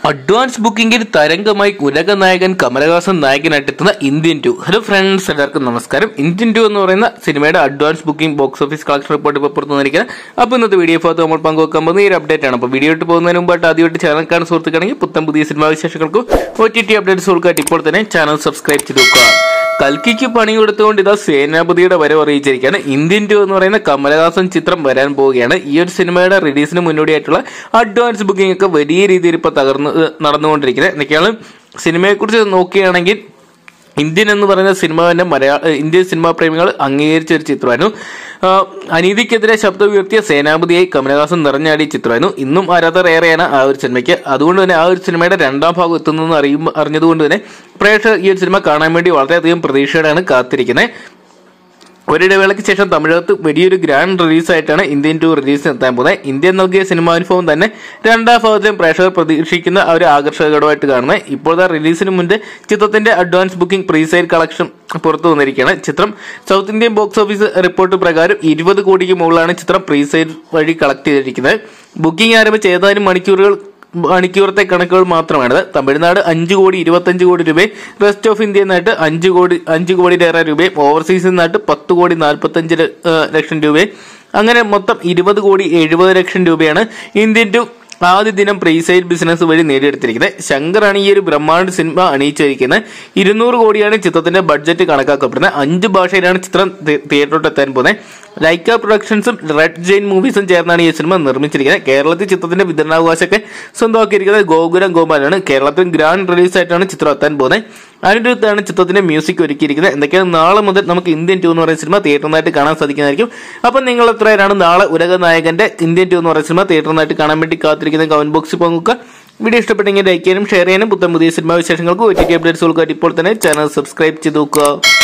Advance ബുക്കിംഗിൽ തരംഗമായി ഉലകനായകൻ കമലഹാസൻ നായകനായിട്ടെത്തുന്ന ഇന്ത്യൻ 2. ഹലോ ഫ്രണ്ട്സ്, എല്ലാവർക്കും നമസ്കാരം. ഇന്ത്യൻ 2 എന്ന് പറയുന്ന സിനിമയുടെ advance booking box office collection report ഇപ്പോൾ പുറത്തു വന്നിരിക്കുന്നത്. അപ്പോൾ ഇന്നത്തെ വീഡിയോ ഭാഗത്ത് നമ്മൾ പങ്കുവെക്കാൻ പോകുന്ന ഈ ഒരു അപ്ഡേറ്റ് ആണ്. അപ്പോൾ വീഡിയോ ഇട്ട് പോകുന്നതിന് മുമ്പായിട്ട് ആദ്യമായിട്ട് ചാനൽ കാണുന്ന സുഹൃത്തുക്കളാണെങ്കിൽ പുത്തൻ പുതിയ സിനിമാ വിശേഷങ്ങൾക്കും OTT അപ്ഡേറ്റ്സുകൾക്കായിട്ട് ഇപ്പോൾ തന്നെ ചാനൽ സബ്സ്ക്രൈബ് ചെയ്ത് വെക്കുക. കൽക്കിക്ക് പണി കൊടുത്തുകൊണ്ട് ഇതാ സേനാപതിയുടെ വരവ് അറിയിച്ചിരിക്കുകയാണ്. ഇന്ത്യൻ 2 എന്ന് പറയുന്ന കമലഹാസൻ ചിത്രം വരാൻ പോവുകയാണ്. ഈ ഒരു സിനിമയുടെ റിലീസിന് മുന്നോടിയായിട്ടുള്ള അഡ്വാൻസ് ബുക്കിംഗ് ഒക്കെ വലിയ രീതിയിൽ ഇപ്പോൾ നടന്നുകൊണ്ടിരിക്കുന്നത്. എന്നൊക്കെയാണ് സിനിമയെക്കുറിച്ച് നോക്കുകയാണെങ്കിൽ ഇന്ത്യൻ എന്ന് പറയുന്ന സിനിമ തന്നെ ഇന്ത്യൻ സിനിമാ പ്രേമികൾ അംഗീകരിച്ച ഒരു ചിത്രമായിരുന്നു. അനീതിക്കെതിരെ ശബ്ദം ഉയർത്തിയ സേനാപതിയായി കമലഹാസൻ നിറഞ്ഞാടിയ ചിത്രമായിരുന്നു. ഇന്നും ആരാധകർ ഏറെയാണ് ആ ഒരു സിനിമയ്ക്ക്. അതുകൊണ്ട് തന്നെ ആ ഒരു സിനിമയുടെ രണ്ടാം ഭാഗം എത്തുന്നതെന്ന് അറിഞ്ഞതുകൊണ്ട് തന്നെ പ്രേക്ഷകർ ഈ ഒരു സിനിമ കാണാൻ വേണ്ടി വളരെയധികം പ്രതീക്ഷയോടെയാണ് കാത്തിരിക്കുന്നത്. ഒരിടവേളയ്ക്ക് ശേഷം തമിഴകത്ത് വലിയൊരു ഗ്രാൻഡ് റിലീസായിട്ടാണ് ഇന്ത്യൻ 2 റിലീസിന് എത്താൻ പോകുന്നത്. ഇന്ത്യൻ നൽകിയ സിനിമാനുഭവം തന്നെ രണ്ടാം ഭാഗത്തിലും പ്രേക്ഷകർ പ്രതീക്ഷിക്കുന്ന ഒരു ആകർഷകമായിട്ട് കാണുന്നത്. ഇപ്പോഴത്തെ റിലീസിന് മുൻപ് ചിത്രത്തിന്റെ അഡ്വാൻസ് ബുക്കിംഗ് പ്രീസെയിൽ കളക്ഷൻ പുറത്തു വന്നിരിക്കുകയാണ്. ചിത്രം South Indian box office report പ്രകാരം 20 കോടിക്ക് മുകളിലാണ് ചിത്രം പ്രീസെയിൽ വഴി കളക്ട് ചെയ്തിരിക്കുന്നത്. ബുക്കിംഗ് ആരംഭിച്ച ഏതാനും മണിക്കൂറത്തെ കണക്കുകൾ മാത്രമാണ്. തമിഴ്നാട് 5 കോടി 25 കോടി രൂപയും, റെസ്റ്റ് ഓഫ് ഇന്ത്യയിൽ നിന്നായിട്ട് 5 കോടിയിലേറെ രൂപയും, ഓവർസീസിൽ നിന്നായിട്ട് 10 കോടി 45 ലക്ഷം രൂപയും, അങ്ങനെ മൊത്തം 20 കോടി 70 ലക്ഷം രൂപയാണ് ഇന്ത്യൻ 2 ആദ്യ ദിനം പ്രീസെയിൽ ബിസിനസ് വഴി നേടിയെടുത്തിരിക്കുന്നത്. ശങ്കറാണ് ഈ ഒരു ബ്രഹ്മാണ്ഡ സിനിമ അണിയിച്ചിരിക്കുന്നത്. 200 കോടിയാണ് ചിത്രത്തിന്റെ ബഡ്ജറ്റ് കണക്കാക്കപ്പെടുന്നത്. 5 ഭാഷയിലാണ് ചിത്രം തിയേറ്ററിലോട്ട് എത്താൻ പോകുന്നത്. ലൈക്ക പ്രൊഡക്ഷൻസും റെഡ് ജെയിൻ മൂവീസും ചേർന്നാണ് ഈ സിനിമ നിർമ്മിച്ചിരിക്കുന്നത്. കേരളത്തിൽ ചിത്രത്തിന്റെ വിതരണാവകാശമൊക്കെ സ്വന്തമാക്കിയിരിക്കുന്നത് ഗോകുലം ഗോപാലാണ്. കേരളത്തിൽ ഗ്രാൻഡ് റിലീസായിട്ടാണ് ചിത്രം എത്താൻ പോകുന്നത്. അതിനടുത്താണ് ചിത്രത്തിന്റെ മ്യൂസിക് ഒരുക്കിയിരിക്കുന്നത്. എന്തൊക്കെയാണ് നാളെ മുതൽ നമുക്ക് ഇന്ത്യൻ 2 എന്ന് പറയുന്ന സിനിമ തിയേറ്ററിനായിട്ട് കാണാൻ സാധിക്കുന്നതായിരിക്കും. അപ്പം നിങ്ങൾ എത്ര പേരാണ് നാളെ ഉലകനായകന്റെ ഇന്ത്യൻ 2 എന്ന് പറയുന്ന സിനിമ തിയേറ്ററിനായിട്ട് കാണാൻ വേണ്ടി കാത്തിരിക്കുന്ന കമന്റ് ബോക്സിൽ പങ്കുവെക്കുക. വീഡിയോ ഇഷ്ടപ്പെട്ടെങ്കിൽ ലൈക്ക് ചെയ്യാനും ഷെയർ ചെയ്യാനും പുത്തൻ പുതിയ സിനിമാ വിശേഷങ്ങൾക്ക് OTT അപ്ഡേറ്റ്സുകൾക്കായിട്ട് ഇപ്പോൾ തന്നെ ചാനൽ സബ്സ്ക്രൈബ് ചെയ്ത് നോക്കുക.